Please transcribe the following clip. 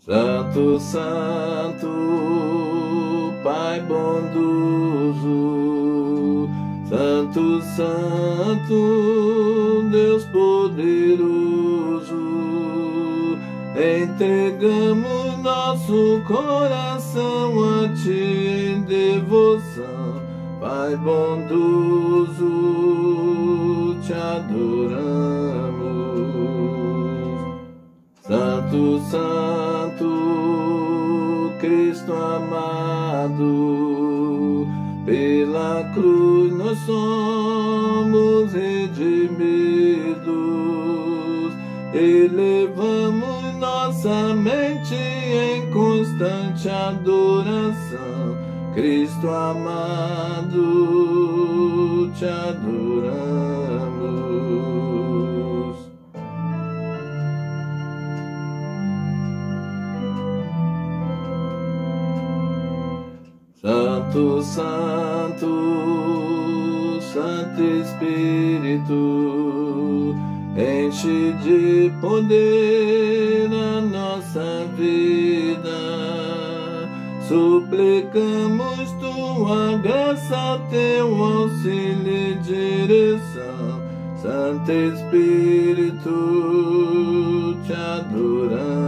Santo, Santo, Pai bondoso, Santo, Santo, Deus poderoso, entregamos nosso coração a Ti em devoção, Pai bondoso, Te adoramos. Santo, Santo, Cristo amado, pela cruz nós somos redimidos, elevamos nossa mente em constante adoração, Cristo amado, Te adoramos. Santo, Santo, Santo Espírito, enche de poder a nossa vida, suplicamos Tua graça, Teu auxílio e direção, Santo Espírito, Te adoramos.